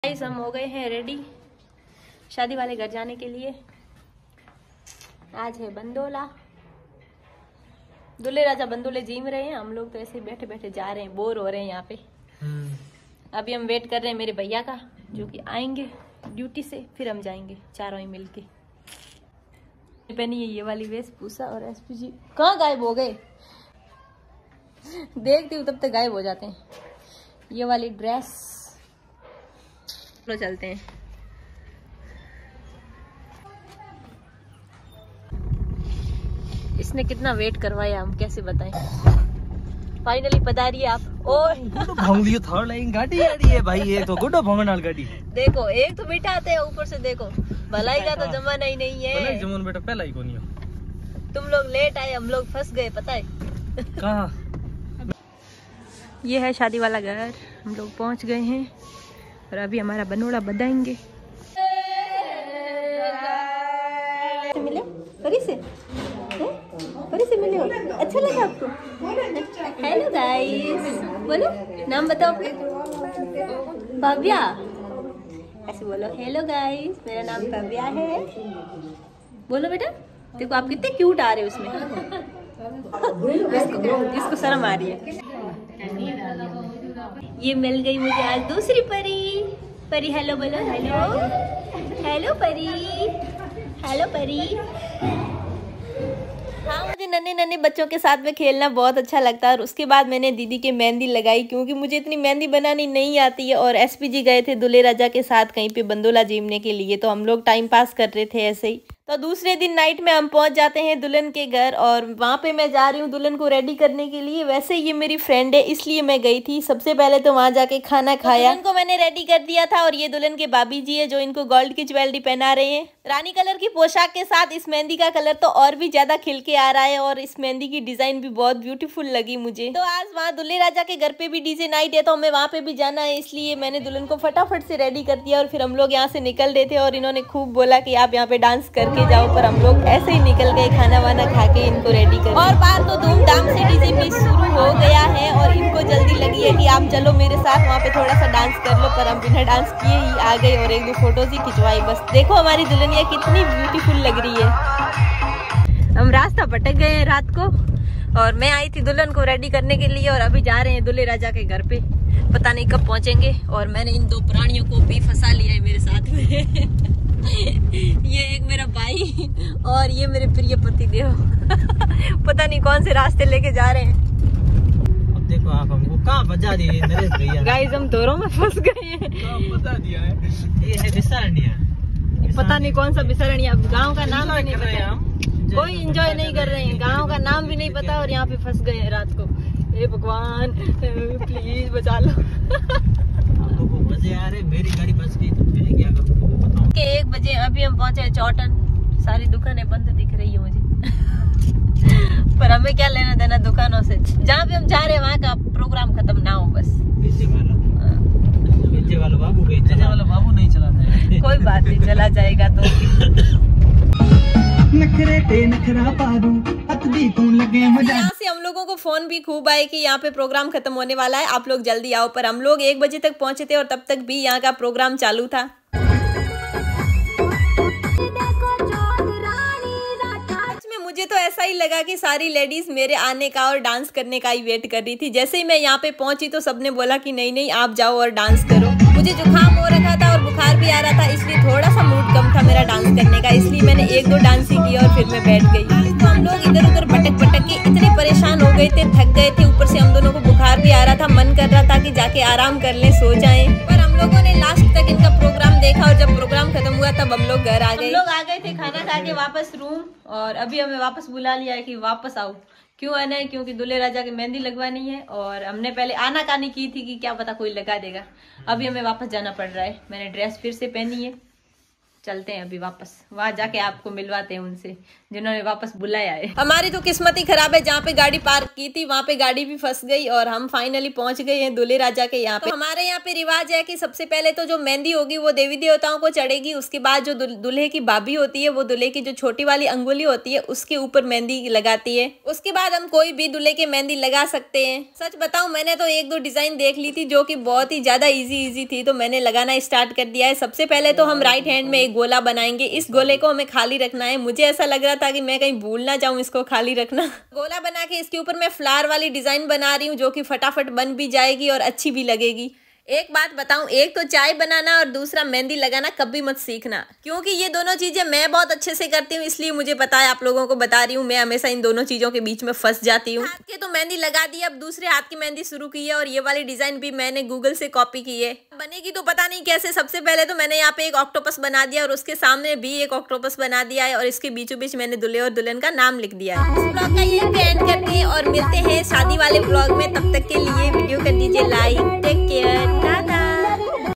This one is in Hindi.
गाइस हम हो गए हैं रेडी शादी वाले घर जाने के लिए। आज है बंदोला, दूल्हे राजा बंदोले जीम रहे हैं। हम लोग तो ऐसे बैठे बैठे जा रहे हैं, बोर हो रहे हैं यहाँ पे। अभी हम वेट कर रहे हैं मेरे भैया का, जो कि आएंगे ड्यूटी से, फिर हम जाएंगे चारों ही मिलके। पहनी है ये वाली वेशभूषा और एसपी जी कहाँ गायब हो गए, देखती हूँ तब तक गायब हो जाते हैं। ये वाली ड्रेस, चलते हैं। इसने कितना वेट करवाया, हम कैसे बताएं। फाइनली पधारी है आप। और गाड़ी है भाई, ये तो गुड्डो भंगनाल गाड़ी। देखो एक तो बिठाते हैं, ऊपर से देखो भलाई का तो जमाना ही नहीं है। जमून बेटा पहला ही कोनी। तुम लोग लेट आए, हम लोग फंस गए, पता है कहाँ। ये है शादी वाला घर, हम लोग पहुंच गए हैं और अभी हमारा बनोड़ा बधाएंगे। मिले परी से, परी से मिले हो, अच्छा लगा आपको? हेलो गाइस, बोलो नाम बताओ अपना। भव्या, ऐसे बोलो। हेलो गाइस, मेरा नाम भव्या है। बोलो बेटा, देखो आप कितने क्यूट आ रहे हो उसमें। इसको शर्म आ रही है। ये मिल गई मुझे आज दूसरी परी। परी हेलो बोलो। हेलो हेलो परी, हेलो परी। हाँ, मुझे नन्हे नन्हे बच्चों के साथ में खेलना बहुत अच्छा लगता है। और उसके बाद मैंने दीदी के मेहंदी लगाई, क्योंकि मुझे इतनी मेहंदी बनानी नहीं आती है। और एसपी जी गए थे दूल्हे राजा के साथ कहीं पे बंदोला जीमने के लिए, तो हम लोग टाइम पास कर रहे थे ऐसे ही। तो दूसरे दिन नाइट में हम पहुंच जाते हैं दुल्हन के घर, और वहाँ पे मैं जा रही हूँ दुल्हन को रेडी करने के लिए। वैसे ये मेरी फ्रेंड है, इसलिए मैं गई थी। सबसे पहले तो वहाँ जाके खाना खाया, दुल्हन को मैंने रेडी कर दिया था। और ये दुल्हन के भाभी जी है, जो इनको गोल्ड की ज्वेलरी पहना रहे हैं। रानी कलर की पोशाक के साथ इस मेहंदी का कलर तो और भी ज्यादा खिल के आ रहा है, और इस मेहंदी की डिजाइन भी बहुत ब्यूटीफुल लगी मुझे। तो आज वहाँ दूल्हे राजा के घर पे भी डीजे नाइट है, तो हमें वहाँ पे भी जाना है, इसलिए मैंने दुल्हन को फटाफट से रेडी कर दिया। और फिर हम लोग यहाँ से निकल रहे थे, और इन्होंने खूब बोला कि आप यहाँ पे डांस करके जाओ, पर हम लोग ऐसे ही निकल गए खाना वाना खा के इनको रेडी कर। और बाहर तो धूमधाम से डीजे भी शुरू हो गया है, और इनको जल्दी लगी है कि आप चलो मेरे साथ वहाँ पे थोड़ा सा डांस कर लो। पर हम बिना डांस किए ही आ गए और एक दो फोटोज ही खिंचवाई बस। देखो हमारी दुल्हनिया कितनी ब्यूटीफुल लग रही है। हम रास्ता भटक गए हैं रात को, और मैं आई थी दुल्हन को रेडी करने के लिए, और अभी जा रहे हैं दूल्हे राजा के घर पे। पता नहीं कब पहुंचेंगे। और मैंने इन दो प्राणियों को भी फंसा लिया है मेरे साथ में। ये एक मेरा भाई और ये मेरे प्रिय पति देव। पता नहीं कौन से रास्ते लेके जा रहे हैं। अब देखो आप हमको कहाँ बजा दिए नरेश भैया। गाइस हम दोरों में फंस गए हैं। बता दिया है, ये है बिसारनिया। पता नहीं कौन सा बिसारनिया, गांव का नाम भी नहीं पता। कोई एंजॉय नहीं कर रहे हैं, गांव का नाम भी नहीं पता, और यहाँ पे फंस गए हैं रात को। हे भगवान प्लीज बचा लो। आपको बजे आ रहे, मेरी गाड़ी बच गई तो मैं क्या करूँ बताओ। 1 बजे अभी हम पहुंचे चौटन। सारी दुकानें बंद दिख रही है मुझे। पर हमें क्या लेना देना दुकानों से। जहाँ पे हम जा रहे हैं वहाँ का प्रोग्राम खत्म ना हो बस। वाला बाबू नहीं चलाता है। कोई बात नहीं, चला जाएगा तो। यहाँ से हम लोगों को फोन भी खूब आए कि यहाँ पे प्रोग्राम खत्म होने वाला है, आप लोग जल्दी आओ। पर हम लोग 1 बजे तक पहुंचे थे, और तब तक भी यहाँ का प्रोग्राम चालू था। मुझे तो ऐसा ही लगा कि सारी लेडीज मेरे आने का और डांस करने का ही वेट कर रही थी। जैसे ही मैं यहाँ पे पहुंची तो सबने बोला कि नहीं नहीं आप जाओ और डांस करो। मुझे जुकाम हो रखा था और बुखार भी आ रहा था, इसलिए थोड़ा सा मूड कम था मेरा डांस करने का, इसलिए मैंने 1-2 डांस ही किया और फिर मैं बैठ गई। तो हम लोग इधर उधर भटक भटक के इतने परेशान हो गए थे, थक गए थे, ऊपर से हम दोनों को बुखार भी आ रहा था। मन कर रहा था कि जाके आराम कर ले, सो जाए। पर हम लोगों ने लास्ट तक इनका प्रोग्राम देखा, और जब प्रोग्राम खत्म हुआ तब हम लोग घर आ गए। हम लोग आ गए थे खाना खा के वापस रूम, और अभी हमें वापस बुला लिया है कि वापस आओ। क्यों आना है? क्योंकि दूल्हे राजा की मेहंदी लगवानी है, और हमने पहले आनाकानी की थी कि क्या पता कोई लगा देगा। अभी हमें वापस जाना पड़ रहा है। मैंने ड्रेस फिर से पहनी है, चलते हैं अभी वापस, वहां जाके आपको मिलवाते हैं उनसे जिन्होंने वापस बुलाया है। हमारी तो किस्मत ही खराब है, जहाँ पे गाड़ी पार्क की थी वहाँ पे गाड़ी भी फंस गई और हम फाइनली पहुंच गए हैं दूल्हे राजा के यहाँ पे। तो हमारे यहाँ पे रिवाज है कि सबसे पहले तो जो मेहंदी होगी वो देवी देवताओं को चढ़ेगी, उसके बाद जो दूल्हे की भाभी होती है वो दूल्हे की जो छोटी वाली अंगुली होती है उसके ऊपर मेहंदी लगाती है। उसके बाद हम कोई भी दूल्हे के मेहंदी लगा सकते हैं। सच बताऊं मैंने तो 1-2 डिजाइन देख ली थी जो कि बहुत ही ज्यादा इजी थी, तो मैंने लगाना स्टार्ट कर दिया है। सबसे पहले तो हम राइट हैंड में एक गोला बनाएंगे। इस गोले को हमें खाली रखना है। मुझे ऐसा लग रहा था कि मैं कहीं भूल ना जाऊं इसको खाली रखना। गोला बना के इसके ऊपर मैं फ्लावर वाली डिजाइन बना रही हूँ जो कि फटाफट बन भी जाएगी और अच्छी भी लगेगी। एक बात बताऊं, एक तो चाय बनाना और दूसरा मेहंदी लगाना कभी मत सीखना, क्योंकि ये दोनों चीजें मैं बहुत अच्छे से करती हूँ, इसलिए मुझे पता है, आप लोगों को बता रही हूँ। मैं हमेशा इन दोनों चीजों के बीच में फंस जाती हूँ। हाथ के तो मेहंदी लगा दी, अब दूसरे हाथ की मेहंदी शुरू की है और ये वाली डिजाइन भी मैंने गूगल से कॉपी की है। बनेगी तो पता नहीं कैसे। सबसे पहले तो मैंने यहाँ पे एक ऑक्टोपस बना दिया और उसके सामने भी एक ऑक्टोपस बना दिया है और इसके बीचों बीच मैंने दूल्हे और दुल्हन का नाम लिख दिया है। इस ब्लॉग का यही पे एंड करते हैं और मिलते हैं शादी वाले ब्लॉग में। तब तक के लिए वीडियो कर दीजिए लाइक। Take care.